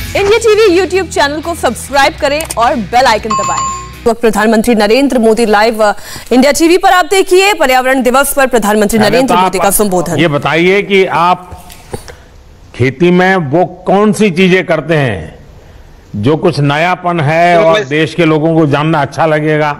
India TV YouTube channel को subscribe करें और बेल आइकन दबाएं। वक्त प्रधानमंत्री Narendra Modi live India TV पर आप देखिए पर्यावरण दिवस पर प्रधानमंत्री नरेंद्र मोदी का संबोधन। ये बताइए कि आप खेती में वो कौन सी चीजें करते हैं जो कुछ नयापन है और देश के लोगों को जानना अच्छा लगेगा।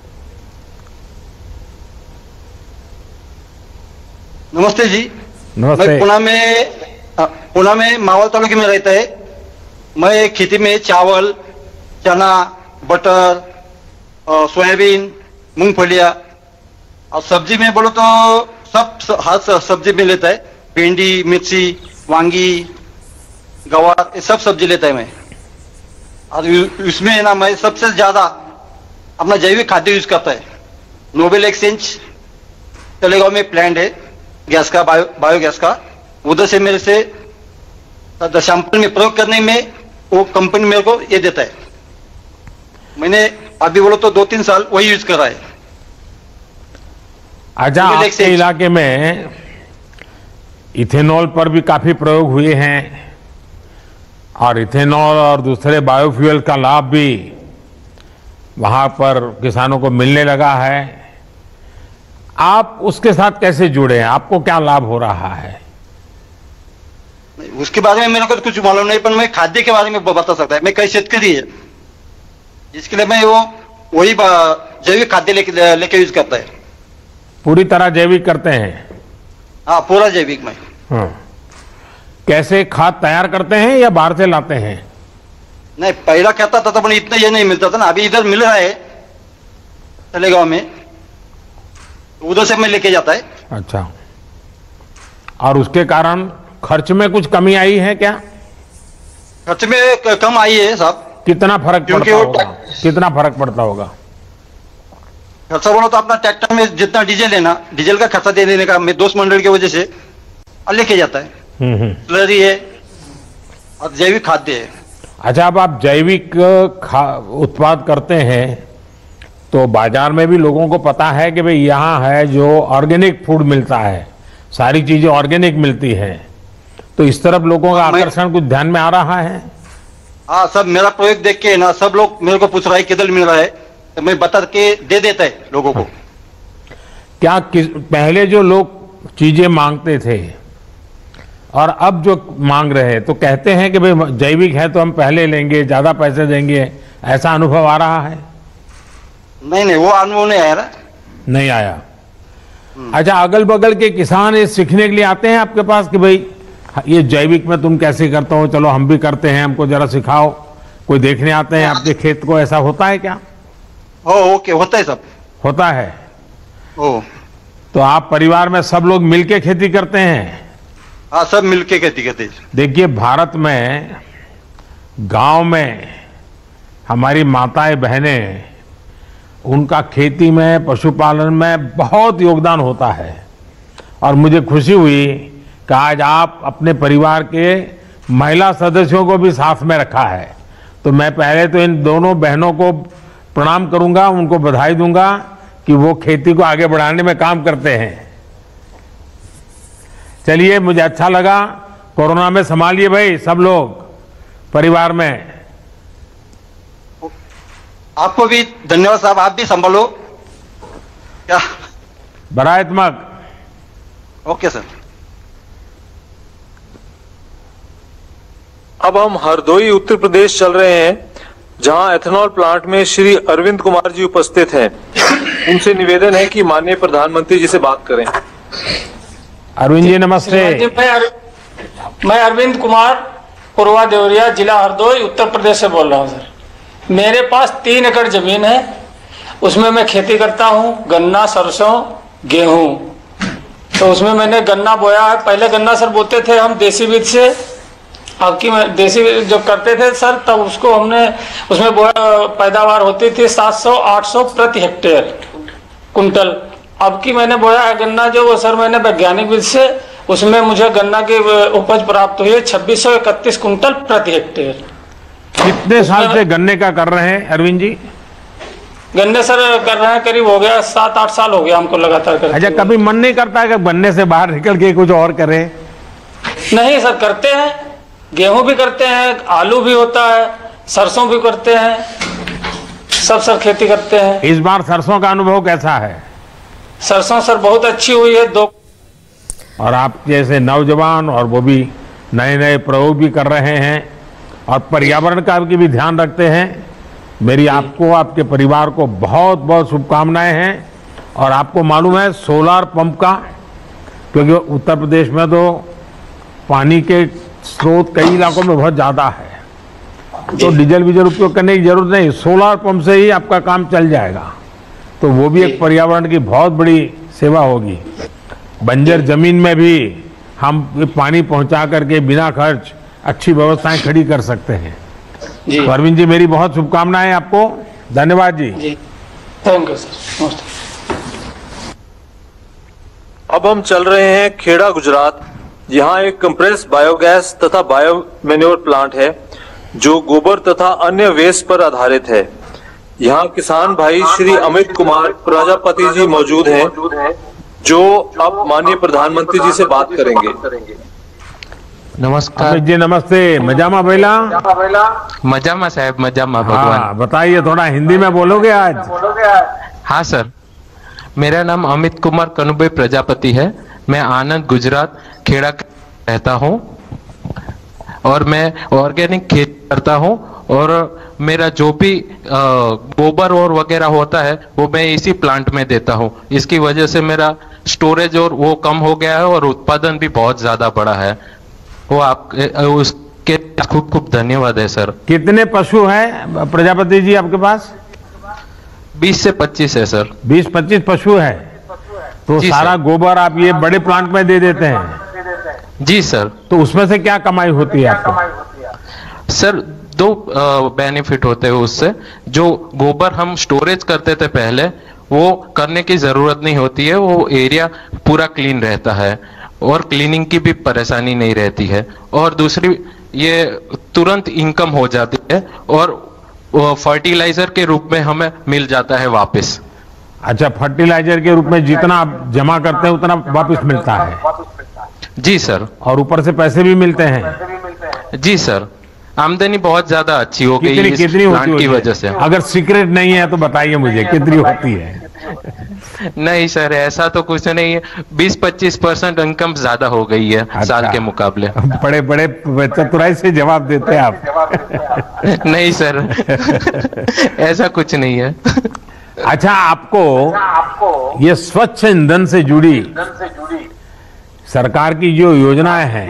नमस्ते जी। नमस्ते। मैं पुणे में मावल तालुके में रहता है। मैं खेती में चावल, चना, बटर, सोयाबीन, मूंगफलियां और सब्जी में बोलो तो सब हर सब्जी में लेता है। भिंडी, मिर्ची, वांगी, गवार, ये सब सब्जी लेता है मैं। और इसमें है ना, मैं सबसे ज्यादा अपना जैविक खाद्य यूज करता है। नोबेल एक्सचेंज तलेगांव में प्लांट है गैस का, बायोगैस का। उधर से मेरे से सैंपल में प्रयोग करने में वो कंपनी मेरे को ये देता है। मैंने अभी बोलो तो 2-3 साल वही यूज करा है। अच्छा, आपके इलाके में इथेनॉल पर भी काफी प्रयोग हुए हैं और इथेनॉल और दूसरे बायोफ्यूल का लाभ भी वहां पर किसानों को मिलने लगा है। आप उसके साथ कैसे जुड़े हैं? आपको क्या लाभ हो रहा है? उसके बारे में मेरे को कुछ मालूम नहीं, पर मैं खाद्य के बारे में बता सकता है। मैं कई शेतकरी है जिसके लिए मैं वही जैविक खाद्य लेके यूज करता है। पूरी तरह जैविक करते हैं? हाँ, पूरा जैविक में। हाँ। कैसे खाद तैयार करते हैं या बाहर से लाते हैं? नहीं, पहला कहता था तो इतना ये नहीं मिलता था ना। अभी इधर मिल रहा है तलेगांव में, उधर से मैं लेके जाता है। अच्छा, और उसके कारण खर्च में कुछ कमी आई है क्या? खर्च में कम आई है साहब। कितना फर्क पड़ता होगा? कितना फर्क पड़ता होगा? खर्चा बोलो तो अपना ट्रैक्टर में जितना डीजल है ना, डीजल का खर्चा दे देने का मैं दोस्त मंडल की वजह से लेके जाता है। स्लरी है और जैविक खाद्य है। अच्छा, अब आप जैविक उत्पाद करते हैं तो बाजार में भी लोगों को पता है कि भाई यहाँ है जो ऑर्गेनिक फूड मिलता है, सारी चीजें ऑर्गेनिक मिलती हैं, तो इस तरफ लोगों का आकर्षण कुछ ध्यान में आ रहा है? हाँ, सब मेरा प्रोजेक्ट देख के ना सब लोग मेरे को पूछ रहा है किधर मिल रहा है, तो मैं बता के दे देता है लोगों को। क्या पहले जो लोग चीजें मांगते थे और अब जो मांग रहे हैं तो कहते हैं कि भाई जैविक है तो हम पहले लेंगे, ज्यादा पैसे देंगे, ऐसा अनुभव आ रहा है? नहीं, वो अनुभव नहीं आया ना। नहीं आया। अच्छा, अगल बगल के किसान ये सीखने के लिए आते हैं आपके पास कि भाई ये जैविक में तुम कैसे करते हो, चलो हम भी करते हैं, हमको जरा सिखाओ? कोई देखने आते हैं आपके खेत को? ऐसा होता है क्या? ओके, होता है, सब होता है। ओ, तो आप परिवार में सब लोग मिलके खेती करते हैं? हाँ, सब मिलके खेती करते हैं। देखिए, भारत में गांव में हमारी माताएं बहनें, उनका खेती में, पशुपालन में बहुत योगदान होता है और मुझे खुशी हुई कि आज आप अपने परिवार के महिला सदस्यों को भी साथ में रखा है। तो मैं पहले तो इन दोनों बहनों को प्रणाम करूंगा, उनको बधाई दूंगा कि वो खेती को आगे बढ़ाने में काम करते हैं। चलिए, मुझे अच्छा लगा। कोरोना में संभालिए भाई सब लोग परिवार में। आपको भी धन्यवाद साहब, आप भी संभालो क्या? बराएतमक। Okay sir. अब हम हरदोई उत्तर प्रदेश चल रहे हैं, जहां एथेनॉल प्लांट में श्री अरविंद कुमार जी उपस्थित हैं। उनसे निवेदन है कि माननीय प्रधानमंत्री जी से बात करें। अरविंद जी नमस्ते। मैं अरविंद कुमार, पूर्वा देवरिया, जिला हरदोई, उत्तर प्रदेश से बोल रहा हूँ सर। मेरे पास 3 एकड़ जमीन है, उसमें मैं खेती करता हूँ, गन्ना, सरसों, गेहूं। तो उसमें मैंने गन्ना बोया है। पहले गन्ना सर बोते थे हम देसी बीज से। अब की देसी जो करते थे सर, तब उसको हमने उसमें पैदावार होती थी 700-800 प्रति हेक्टेयर कुंटल। अब की मैंने बोया है गन्ना जो, वो सर मैंने वैज्ञानिक बीज से, उसमें मुझे गन्ना की उपज प्राप्त हुई है 2631 कुंटल प्रति हेक्टेयर। कितने साल से गन्ने का कर रहे हैं अरविंद जी? गन्ने सर कर रहे हैं, करीब हो गया 7-8 साल हो गया हमको लगातार करते। अच्छा, कभी मन नहीं करता है कि गन्ने से बाहर निकल के कुछ और करें? नहीं सर, करते हैं गेहूं भी करते हैं, आलू भी होता है, सरसों भी करते हैं, सब सर खेती करते हैं। इस बार सरसों का अनुभव कैसा है? सरसों सर बहुत अच्छी हुई है। और आप जैसे नौजवान और वो भी नए नए प्रयोग भी कर रहे हैं और पर्यावरण का भी ध्यान रखते हैं। मेरी आपको, आपके परिवार को बहुत बहुत शुभकामनाएं हैं। और आपको मालूम है सोलार पंप का, क्योंकि उत्तर प्रदेश में तो पानी के स्रोत कई इलाकों में बहुत ज़्यादा है, तो डीजल वीजल उपयोग करने की जरूरत नहीं, सोलार पंप से ही आपका काम चल जाएगा। तो वो भी एक पर्यावरण की बहुत बड़ी सेवा होगी। बंजर जमीन में भी हम पानी पहुंचा करके बिना खर्च अच्छी व्यवस्थाएं खड़ी कर सकते हैं। तो अरविंद जी, मेरी बहुत शुभकामनाएं आपको। धन्यवाद जी। Thank you sir. नमस्ते। अब हम चल रहे हैं खेड़ा, गुजरात। यहाँ एक कंप्रेस बायोगैस तथा बायो मैन्योर प्लांट है जो गोबर तथा अन्य वेस्ट पर आधारित है। यहाँ किसान भाई श्री अमित कुमार प्रजापति जी मौजूद हैं जो अब माननीय प्रधानमंत्री जी से बात करेंगे। नमस्कार अमित जी, नमस्ते। मजामा बेला? मजामा साहब, मजामा भगवान। हाँ, बताइए, थोड़ा हिंदी में बोलोगे आज? हाँ सर, मेरा नाम अमित कुमार कनुभाई प्रजापति है। मैं आनंद, गुजरात, खेड़ा रहता हूँ और मैं ऑर्गेनिक खेती करता हूँ। और मेरा जो भी गोबर और वगैरह होता है वो मैं इसी प्लांट में देता हूँ। इसकी वजह से मेरा स्टोरेज और वो कम हो गया है और उत्पादन भी बहुत ज्यादा बढ़ा है। वो आप उसके खूब खूब धन्यवाद है सर। कितने पशु हैं प्रजापति जी आपके पास? 20 से 25 है सर। 20-25 पशु है, तो सारा गोबर आप ये बड़े प्लांट में दे देते हैं? जी सर। तो उसमें से क्या कमाई होती है आपको? सर, दो बेनिफिट होते हैं उससे। जो गोबर हम स्टोरेज करते थे पहले, वो करने की जरूरत नहीं होती है, वो एरिया पूरा क्लीन रहता है और क्लीनिंग की भी परेशानी नहीं रहती है। और दूसरी, ये तुरंत इनकम हो जाती है और फर्टिलाइजर के रूप में हमें मिल जाता है वापस। अच्छा, फर्टिलाइजर के रूप में जितना आप जमा करते हैं उतना वापस मिलता है? जी सर। और ऊपर से पैसे भी मिलते हैं? जी सर। आमदनी बहुत ज्यादा अच्छी हो गई कितनी इस प्लांट की वजह से। अगर सीक्रेट नहीं है तो बताइए मुझे, कितनी होती है? नहीं सर, ऐसा तो कुछ नहीं है। 20-25% इनकम ज्यादा हो गई है। अच्छा। साल के मुकाबले। बड़े बड़े चतुराई से जवाब देते हैं आप। नहीं सर, ऐसा कुछ नहीं है। अच्छा, आपको ये स्वच्छ ईंधन से जुड़ी सरकार की जो योजनाएं हैं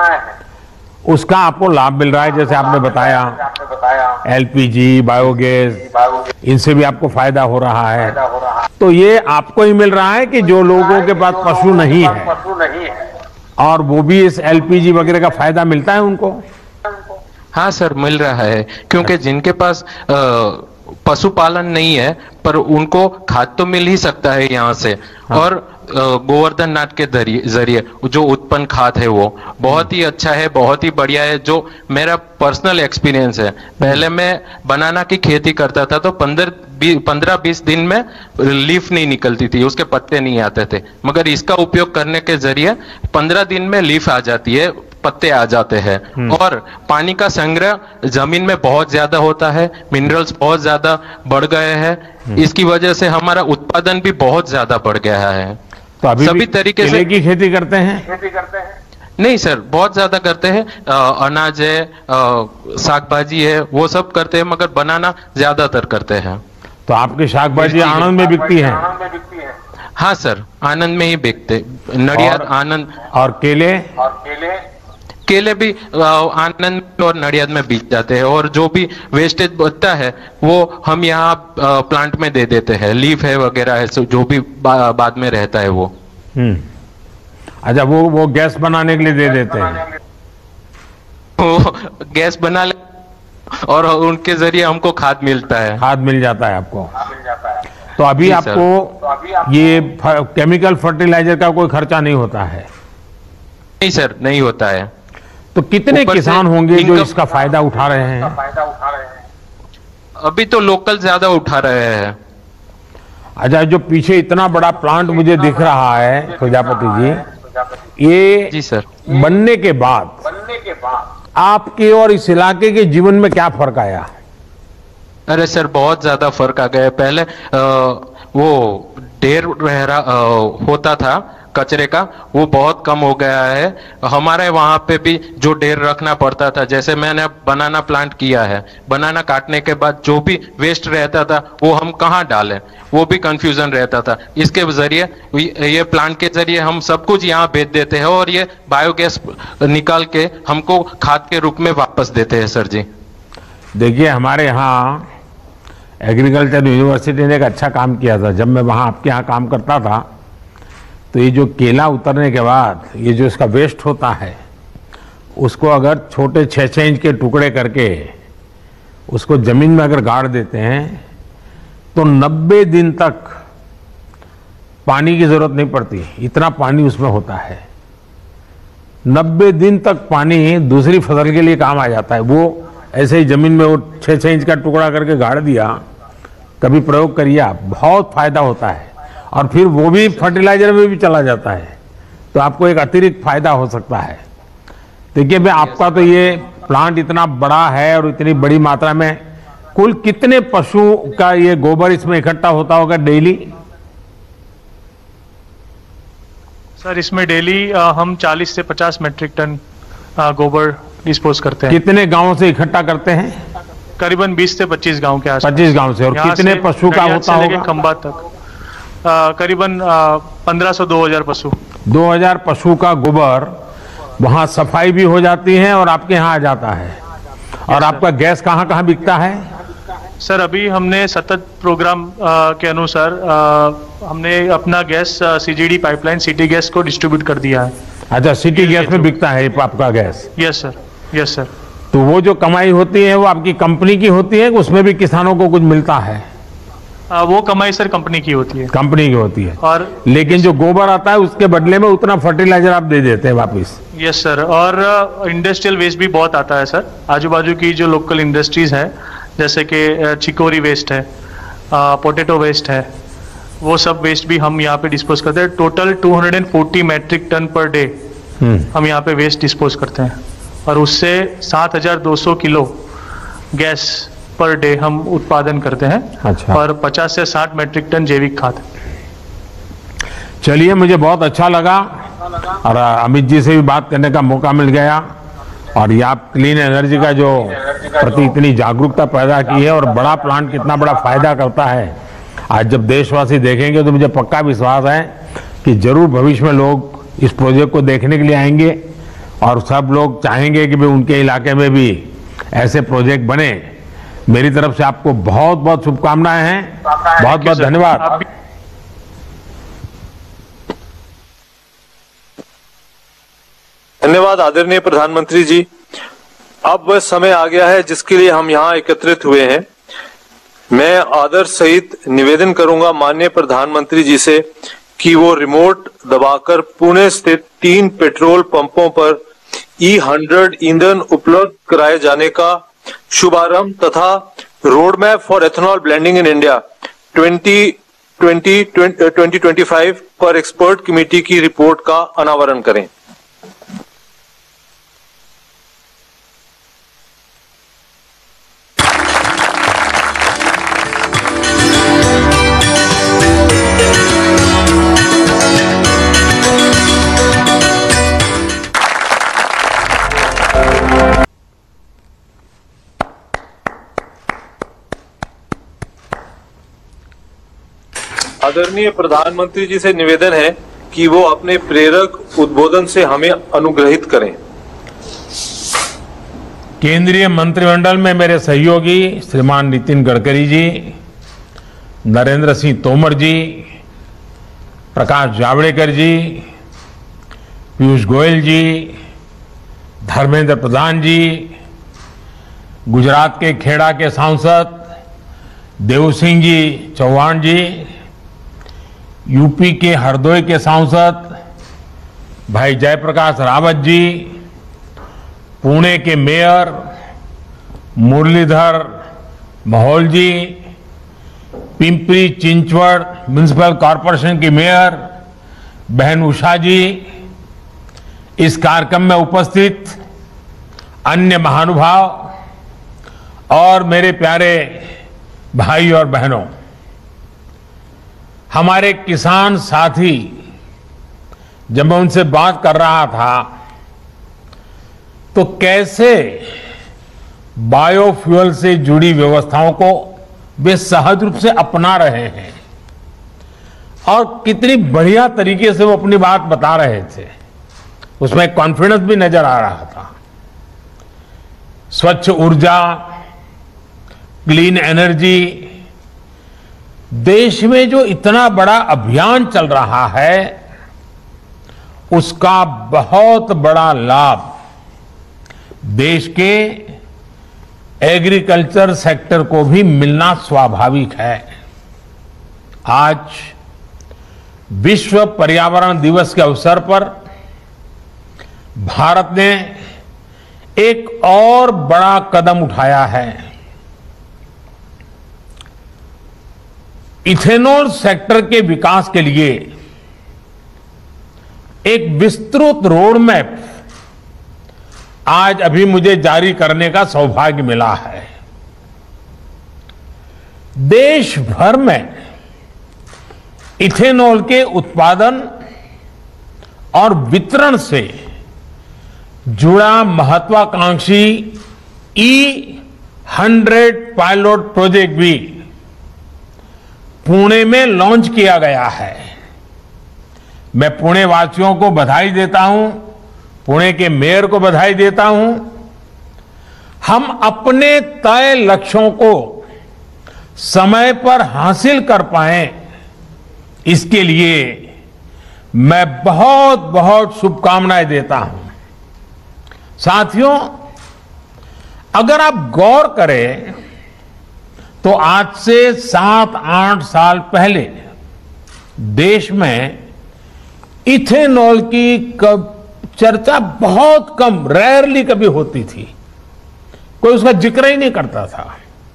उसका आपको लाभ मिल रहा है? जैसे आपने बताया एलपीजी, बायोगैस, इनसे भी आपको फायदा हो रहा है। तो ये आपको ही मिल रहा है कि जो लोगों के पास पशु नहीं है और वो भी इस एलपीजी वगैरह का फायदा मिलता है उनको? हाँ सर, मिल रहा है, क्योंकि जिनके पास पशुपालन नहीं है पर उनको खाद तो मिल ही सकता है यहाँ से। हाँ। और गोवर्धन नाथ के जरिए जो उत्पन्न खाद है वो बहुत ही अच्छा है, बहुत ही बढ़िया है। जो मेरा पर्सनल एक्सपीरियंस है, पहले मैं बनाना की खेती करता था तो 15-20 दिन में लीफ नहीं निकलती थी, उसके पत्ते नहीं आते थे। मगर इसका उपयोग करने के जरिए 15 दिन में लीफ आ जाती है, पत्ते आ जाते हैं। और पानी का संग्रह जमीन में बहुत ज्यादा होता है, मिनरल्स बहुत ज्यादा बढ़ गए हैं। इसकी वजह से हमारा उत्पादन भी बहुत ज्यादा बढ़ गया है। तो अभी सभी तरीके से की खेती करते हैं? नहीं सर, बहुत ज्यादा करते हैं। अनाज है, साग भाजी है, वो सब करते हैं, मगर बनाना ज्यादातर करते हैं। तो आपकी शाक भाजी आनंद में बिकती है? हाँ सर, आनंद में ही बिकते। नडियाद, आनंद। और केले? केले भी आनंद और नडियाद में बिक जाते हैं। और जो भी वेस्टेज बचता है वो हम यहाँ प्लांट में दे देते हैं। लीफ है वगैरह है, जो भी बाद में रहता है वो। अच्छा, वो गैस बनाने के लिए दे देते हैं? वो गैस बना ले और उनके जरिए हमको खाद मिलता है। खाद मिल जाता है आपको? तो अभी आपको ये केमिकल फर्टिलाइजर का कोई खर्चा नहीं होता है? नहीं सर, नहीं होता है। तो कितने किसान होंगे जो इसका फायदा उठा रहे हैं? अभी तो लोकल ज्यादा उठा रहे हैं। अच्छा, जो पीछे इतना बड़ा प्लांट मुझे दिख रहा है प्रजापति जी, ये जी सर, बनने के बाद आपके और इस इलाके के जीवन में क्या फर्क आया? अरे सर, बहुत ज्यादा फर्क आ गया है। पहले वो ढेर होता था कचरे का, वो बहुत कम हो गया है। हमारे वहां पे भी जो ढेर रखना पड़ता था, जैसे मैंने बनाना प्लांट किया है, बनाना काटने के बाद जो भी वेस्ट रहता था वो हम कहाँ डालें, वो भी कंफ्यूजन रहता था। इसके जरिए, ये प्लांट के जरिए हम सब कुछ यहाँ बेच देते हैं और ये बायोगैस निकाल के हमको खाद के रूप में वापस देते हैं। सर जी देखिए, हमारे यहाँ एग्रीकल्चर यूनिवर्सिटी ने एक अच्छा काम किया था। जब मैं वहाँ आपके यहाँ काम करता था तो ये जो केला उतरने के बाद ये जो इसका वेस्ट होता है, उसको अगर छोटे 6-6 इंच के टुकड़े करके उसको जमीन में अगर गाड़ देते हैं तो 90 दिन तक पानी की जरूरत नहीं पड़ती। इतना पानी उसमें होता है। 90 दिन तक पानी दूसरी फसल के लिए काम आ जाता है। वो ऐसे ही जमीन में वो 6-6 इंच का टुकड़ा करके गाड़ दिया, कभी प्रयोग करिए आप, बहुत फायदा होता है। और फिर वो भी फर्टिलाइजर में भी चला जाता है, तो आपको एक अतिरिक्त फायदा हो सकता है। देखिए भाई, आपका तो ये प्लांट इतना बड़ा है और इतनी बड़ी मात्रा में, कुल कितने पशु का ये गोबर इसमें इकट्ठा होता होगा डेली? सर, इसमें डेली हम 40 से 50 मेट्रिक टन गोबर डिस्पोज करते हैं। कितने गांवों से इकट्ठा करते हैं? करीबन 20 से 25 गांव के आसपास। 25 गांव से। और कितने पशु का होता होगा? खंबा तक करीबन 1500-2000 पशु। 2000 पशु का गोबर वहां सफाई भी हो जाती है और आपके यहाँ आ जाता है। और आपका गैस कहाँ कहाँ बिकता है? सर, अभी हमने सतत प्रोग्राम के अनुसार हमने अपना gas CGD pipeline city gas को डिस्ट्रीब्यूट कर दिया है। अच्छा, सिटी गैस में बिकता है आपका gas? Yes sir, yes sir. तो वो जो कमाई होती है वो आपकी कंपनी की होती है, उसमें भी किसानों को कुछ मिलता है? वो कमाई सर कंपनी की होती है। कंपनी की होती है। और लेकिन जो गोबर आता है उसके बदले में उतना फर्टिलाइजर आप दे देते हैं वापिस? Yes sir. और इंडस्ट्रियल वेस्ट भी बहुत आता है सर। आजू बाजू की जो लोकल इंडस्ट्रीज है, जैसे कि चिकोरी वेस्ट है, पोटैटो वेस्ट है, वो सब वेस्ट भी हम यहाँ पे डिस्पोज करते हैं। Total 240 metric ton per day हम यहाँ पे वेस्ट डिस्पोज करते हैं। और उससे 7200 किलो गैस पर डे हम उत्पादन करते हैं। अच्छा। और 50 से 60 मैट्रिक टन जैविक खाद। चलिए, मुझे बहुत अच्छा लगा और अमित जी से भी बात करने का मौका मिल गया। और ये आप क्लीन एनर्जी का जो प्रति इतनी जागरूकता पैदा की है और बड़ा प्लांट कितना बड़ा फायदा करता है, आज जब देशवासी देखेंगे तो मुझे पक्का विश्वास है कि जरूर भविष्य में लोग इस प्रोजेक्ट को देखने के लिए आएंगे और सब लोग चाहेंगे कि भाई उनके इलाके में भी ऐसे प्रोजेक्ट बने। मेरी तरफ से आपको बहुत बहुत शुभकामनाएं हैं। बहुत बहुत धन्यवाद। धन्यवाद आदरणीय प्रधानमंत्री जी। अब वह समय आ गया है जिसके लिए हम यहाँ एकत्रित हुए हैं। मैं आदर सहित निवेदन करूंगा माननीय प्रधानमंत्री जी से कि वो रिमोट दबाकर पुणे स्थित 3 पेट्रोल पंपों पर E100 ईंधन उपलब्ध कराए जाने का शुभारंभ तथा road map for ethanol blending in India 2020-2025 पर एक्सपर्ट कमेटी की रिपोर्ट का अनावरण करें। आदरणीय प्रधानमंत्री जी से निवेदन है कि वो अपने प्रेरक उद्बोधन से हमें अनुग्रहित करें। केंद्रीय मंत्रिमंडल में मेरे सहयोगी श्रीमान नितिन गडकरी जी, नरेंद्र सिंह तोमर जी, प्रकाश जावड़ेकर जी, पीयूष गोयल जी, धर्मेंद्र प्रधान जी, गुजरात के खेड़ा के सांसद देवसिंह जी चौहान जी, यूपी के हरदोई के सांसद भाई जयप्रकाश रावत जी, पुणे के mayor Muralidhar Mohol ji, Pimpri Chinchwad municipal corporation की मेयर बहन उषा जी, इस कार्यक्रम में उपस्थित अन्य महानुभाव और मेरे प्यारे भाई और बहनों, हमारे किसान साथी, जब मैं उनसे बात कर रहा था तो कैसे बायोफ्यूल से जुड़ी व्यवस्थाओं को वे सहज रूप से अपना रहे हैं और कितनी बढ़िया तरीके से वो अपनी बात बता रहे थे, उसमें कॉन्फिडेंस भी नजर आ रहा था। स्वच्छ ऊर्जा, क्लीन एनर्जी, देश में जो इतना बड़ा अभियान चल रहा है उसका बहुत बड़ा लाभ देश के एग्रीकल्चर सेक्टर को भी मिलना स्वाभाविक है। आज विश्व पर्यावरण दिवस के अवसर पर भारत ने एक और बड़ा कदम उठाया है। इथेनॉल सेक्टर के विकास के लिए एक विस्तृत रोड मैप आज अभी मुझे जारी करने का सौभाग्य मिला है। देश भर में इथेनॉल के उत्पादन और वितरण से जुड़ा महत्वाकांक्षी E100 पायलट प्रोजेक्ट भी पुणे में लॉन्च किया गया है। मैं पुणे वासियों को बधाई देता हूं, पुणे के मेयर को बधाई देता हूं। हम अपने तय लक्ष्यों को समय पर हासिल कर पाए, इसके लिए मैं बहुत बहुत शुभकामनाएं देता हूं। साथियों, अगर आप गौर करें तो आज से 7-8 साल पहले देश में इथेनॉल की चर्चा बहुत कम, रेयरली कभी होती थी, कोई उसका जिक्र ही नहीं करता था।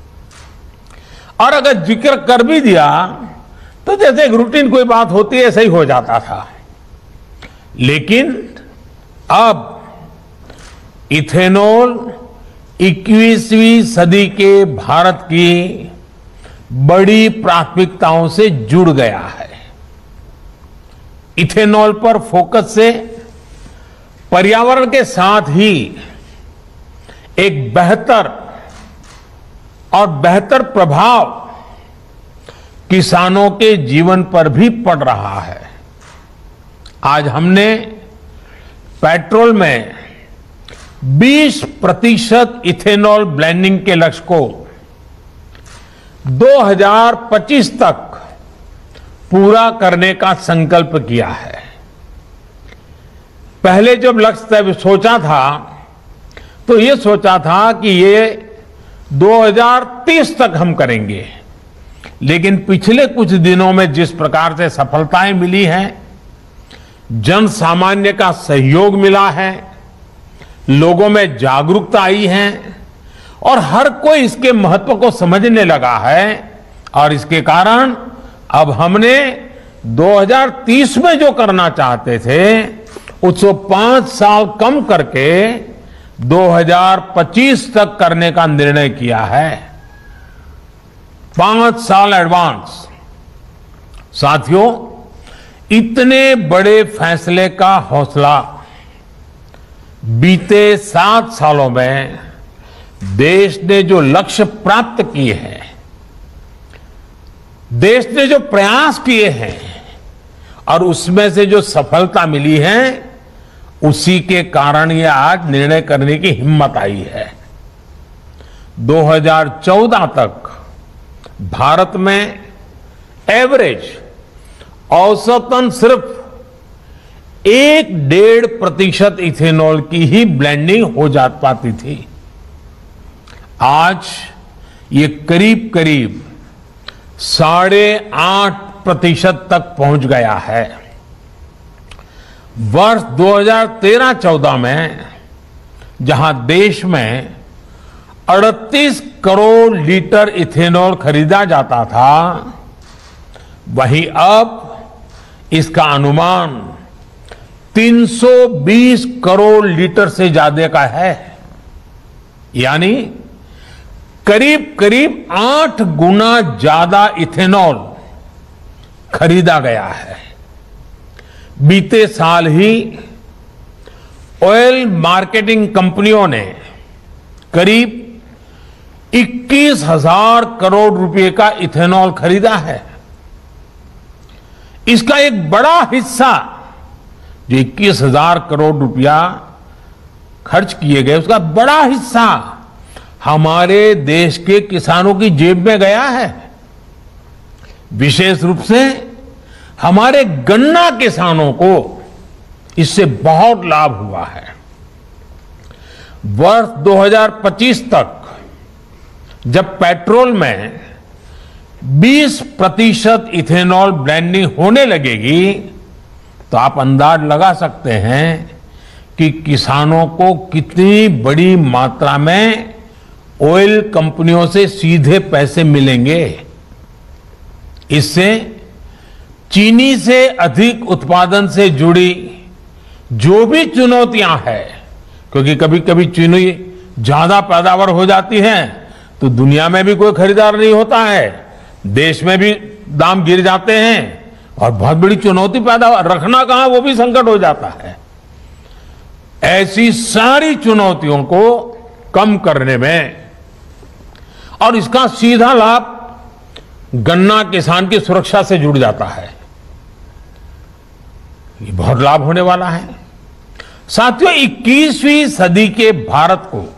और अगर जिक्र कर भी दिया तो जैसे एक रूटीन कोई बात होती है ऐसा ही हो जाता था। लेकिन अब इथेनॉल 21वीं सदी के भारत की बड़ी प्राथमिकताओं से जुड़ गया है। इथेनॉल पर फोकस से पर्यावरण के साथ ही एक बेहतर प्रभाव किसानों के जीवन पर भी पड़ रहा है। आज हमने पेट्रोल में 20% इथेनॉल ब्लेंडिंग के लक्ष्य को 2025 तक पूरा करने का संकल्प किया है। पहले जब लक्ष्य सोचा था तो ये सोचा था कि ये 2030 तक हम करेंगे, लेकिन पिछले कुछ दिनों में जिस प्रकार से सफलताएं मिली हैं, जन सामान्य का सहयोग मिला है, लोगों में जागरूकता आई है और हर कोई इसके महत्व को समझने लगा है, और इसके कारण अब हमने 2030 में जो करना चाहते थे उसको 5 साल कम करके 2025 तक करने का निर्णय किया है। 5 साल एडवांस। साथियों, इतने बड़े फैसले का हौसला बीते 7 सालों में देश ने जो लक्ष्य प्राप्त किए हैं, देश ने जो प्रयास किए हैं और उसमें से जो सफलता मिली है, उसी के कारण ये आज निर्णय करने की हिम्मत आई है। 2014 तक भारत में एवरेज औसतन सिर्फ 1-1.5% इथेनॉल की ही ब्लेंडिंग हो जा पाती थी। आज ये करीब करीब 8.5% तक पहुंच गया है। वर्ष 2013-14 में जहां देश में 38 करोड़ लीटर इथेनॉल खरीदा जाता था, वहीं अब इसका अनुमान 320 करोड़ लीटर से ज्यादा का है। यानी करीब करीब 8 गुना ज्यादा इथेनॉल खरीदा गया है। बीते साल ही ऑयल मार्केटिंग कंपनियों ने करीब 21,000 करोड़ रुपए का इथेनॉल खरीदा है। इसका एक बड़ा हिस्सा, जो 21,000 करोड़ रुपया खर्च किए गए, उसका बड़ा हिस्सा हमारे देश के किसानों की जेब में गया है। विशेष रूप से हमारे गन्ना किसानों को इससे बहुत लाभ हुआ है। वर्ष 2025 तक जब पेट्रोल में 20% इथेनॉल ब्लेंडिंग होने लगेगी, तो आप अंदाज लगा सकते हैं कि किसानों को कितनी बड़ी मात्रा में ऑयल कंपनियों से सीधे पैसे मिलेंगे। इससे चीनी से अधिक उत्पादन से जुड़ी जो भी चुनौतियां हैं, क्योंकि कभी कभी चीनी ज्यादा पैदावार हो जाती है तो दुनिया में भी कोई खरीदार नहीं होता है, देश में भी दाम गिर जाते हैं और बहुत बड़ी चुनौती पैदा रखना कहां, वो भी संकट हो जाता है। ऐसी सारी चुनौतियों को कम करने में, और इसका सीधा लाभ गन्ना किसान की सुरक्षा से जुड़ जाता है, ये बहुत लाभ होने वाला है। साथियों, 21वीं सदी के भारत को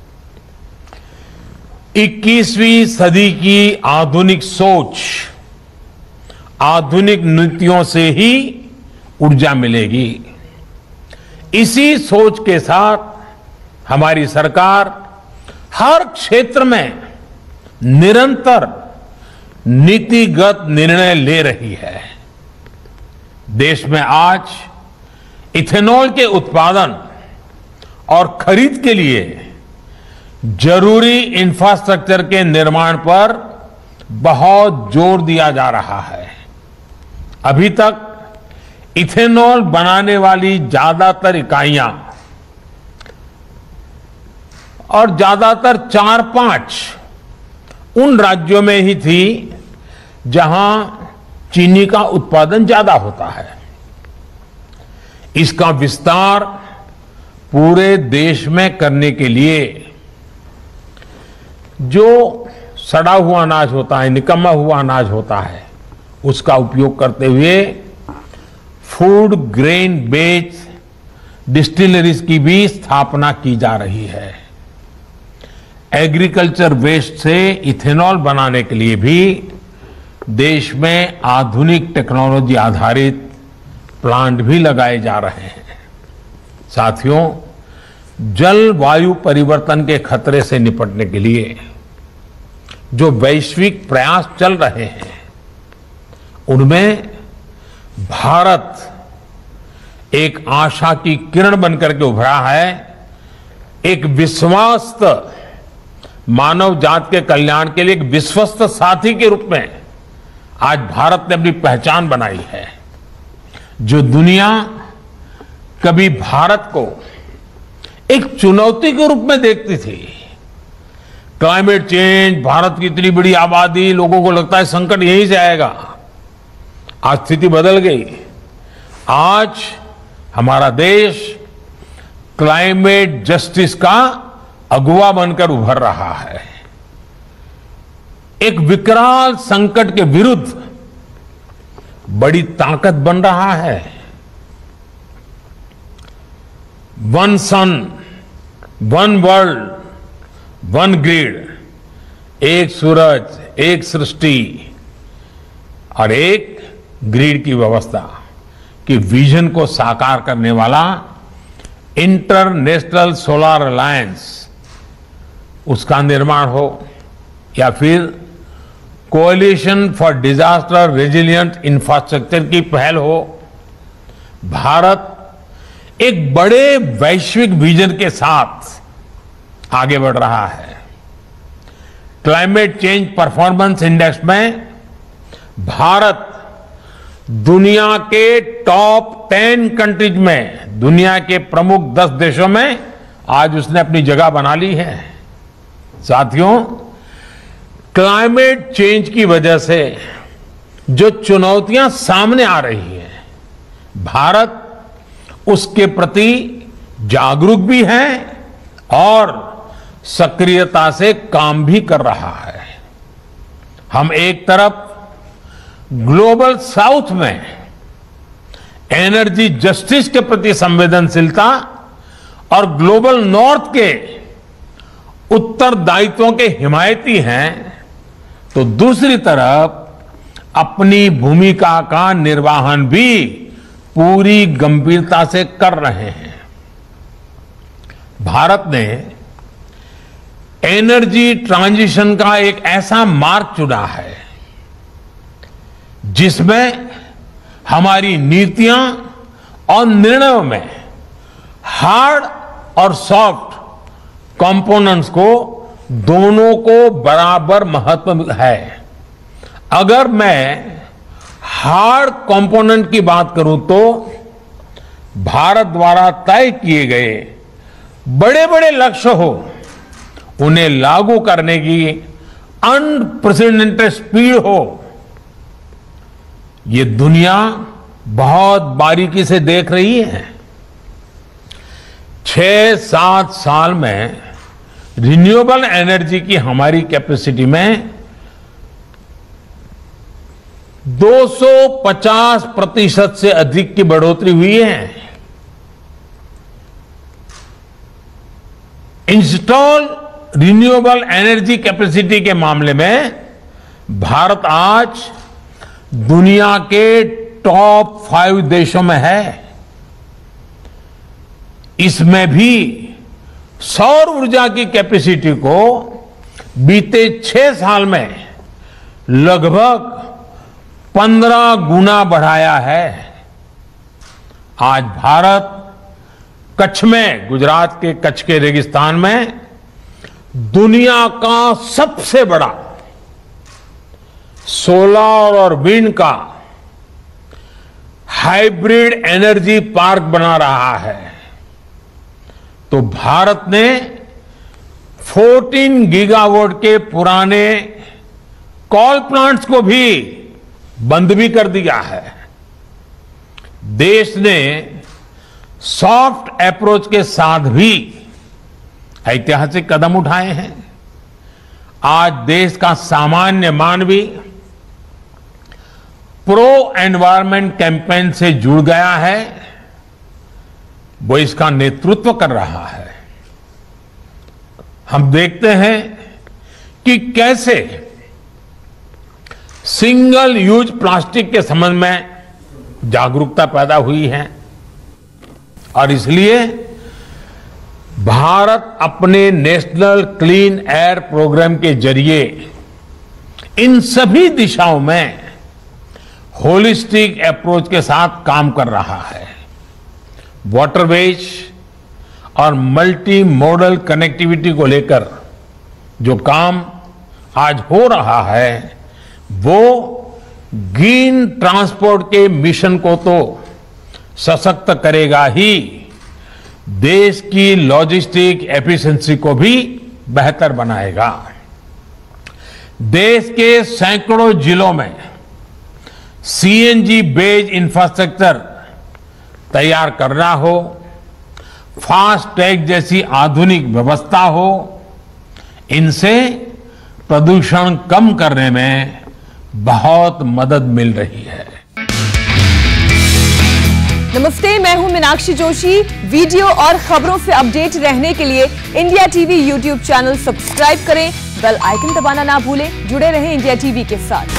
21वीं सदी की आधुनिक सोच, आधुनिक नीतियों से ही ऊर्जा मिलेगी। इसी सोच के साथ हमारी सरकार हर क्षेत्र में निरंतर नीतिगत निर्णय ले रही है। देश में आज इथेनॉल के उत्पादन और खरीद के लिए जरूरी इंफ्रास्ट्रक्चर के निर्माण पर बहुत जोर दिया जा रहा है। अभी तक इथेनॉल बनाने वाली ज्यादातर इकाइयां और ज्यादातर 4-5 उन राज्यों में ही थी जहां चीनी का उत्पादन ज्यादा होता है। इसका विस्तार पूरे देश में करने के लिए जो सड़ा हुआ अनाज होता है, निकम्मा हुआ अनाज होता है, उसका उपयोग करते हुए फूड ग्रेन बेस्ड डिस्टिलरीज की भी स्थापना की जा रही है। एग्रीकल्चर वेस्ट से इथेनॉल बनाने के लिए भी देश में आधुनिक टेक्नोलॉजी आधारित प्लांट भी लगाए जा रहे हैं। साथियों, जलवायु परिवर्तन के खतरे से निपटने के लिए जो वैश्विक प्रयास चल रहे हैं, उनमें भारत एक आशा की किरण बनकर के उभरा है। एक विश्वस्त मानव जात के कल्याण के लिए एक विश्वस्त साथी के रूप में आज भारत ने अपनी पहचान बनाई है। जो दुनिया कभी भारत को एक चुनौती के रूप में देखती थी, क्लाइमेट चेंज, भारत की इतनी बड़ी आबादी, लोगों को लगता है संकट यहीं से आएगा, आज स्थिति बदल गई। आज हमारा देश क्लाइमेट जस्टिस का अगुवा बनकर उभर रहा है। एक विकराल संकट के विरुद्ध बड़ी ताकत बन रहा है। One sun, one world, one grid, एक सूरज, एक सृष्टि और एक ग्रिड की व्यवस्था की विजन को साकार करने वाला इंटरनेशनल सोलर अलायंस, उसका निर्माण हो या फिर coalition for disaster resilient infrastructure की पहल हो, भारत एक बड़े वैश्विक विजन के साथ आगे बढ़ रहा है। क्लाइमेट चेंज परफॉर्मेंस इंडेक्स में भारत दुनिया के टॉप 10 कंट्रीज में, दुनिया के प्रमुख 10 देशों में आज उसने अपनी जगह बना ली है। साथियों, क्लाइमेट चेंज की वजह से जो चुनौतियां सामने आ रही हैं, भारत उसके प्रति जागरूक भी है और सक्रियता से काम भी कर रहा है। हम एक तरफ ग्लोबल साउथ में एनर्जी जस्टिस के प्रति संवेदनशीलता और ग्लोबल नॉर्थ के उत्तरदायित्वों के हिमायती हैं, तो दूसरी तरफ अपनी भूमिका का निर्वहन भी पूरी गंभीरता से कर रहे हैं। भारत ने एनर्जी ट्रांजिशन का एक ऐसा मार्ग चुना है जिसमें हमारी नीतियां और निर्णयों में हार्ड और सॉफ्ट कंपोनेंट्स को दोनों को बराबर महत्व है। अगर मैं हार्ड कंपोनेंट की बात करूं तो भारत द्वारा तय किए गए बड़े बड़े लक्ष्य हो, उन्हें लागू करने की अनप्रेसिडेंटेड स्पीड हो, ये दुनिया बहुत बारीकी से देख रही है। 6-7 साल में रिन्यूएबल एनर्जी की हमारी कैपेसिटी में 250% से अधिक की बढ़ोतरी हुई है। इंस्टॉल रिन्यूएबल एनर्जी कैपेसिटी के मामले में भारत आज दुनिया के टॉप 5 देशों में है। इसमें भी सौर ऊर्जा की कैपेसिटी को बीते 6 साल में लगभग 15 गुना बढ़ाया है। आज भारत कच्छ में, गुजरात के कच्छ के रेगिस्तान में दुनिया का सबसे बड़ा सोलर और विंड का हाइब्रिड एनर्जी पार्क बना रहा है। तो भारत ने 14 गीगावाट के पुराने कोल प्लांट्स को भी बंद भी कर दिया है। देश ने सॉफ्ट अप्रोच के साथ भी ऐतिहासिक कदम उठाए हैं। आज देश का सामान्य मानवी प्रो एनवायरमेंट कैंपेन से जुड़ गया है, वो इसका नेतृत्व कर रहा है। हम देखते हैं कि कैसे सिंगल यूज प्लास्टिक के संबंध में जागरूकता पैदा हुई है और इसलिए भारत अपने नेशनल क्लीन एयर प्रोग्राम के जरिए इन सभी दिशाओं में होलिस्टिक अप्रोच के साथ काम कर रहा है। वाटरवेज और मल्टी मॉडल कनेक्टिविटी को लेकर जो काम आज हो रहा है वो ग्रीन ट्रांसपोर्ट के मिशन को तो सशक्त करेगा ही, देश की लॉजिस्टिक एफिशिएंसी को भी बेहतर बनाएगा। देश के सैकड़ों जिलों में सीएनजी बेस्ड इंफ्रास्ट्रक्चर तैयार करना हो, फास्ट टैग जैसी आधुनिक व्यवस्था हो, इनसे प्रदूषण कम करने में बहुत मदद मिल रही है। नमस्ते, मैं हूं मीनाक्षी जोशी। वीडियो और खबरों से अपडेट रहने के लिए India TV YouTube channel subscribe करें, बेल आइकन दबाना ना भूलें। जुड़े रहें इंडिया टीवी के साथ।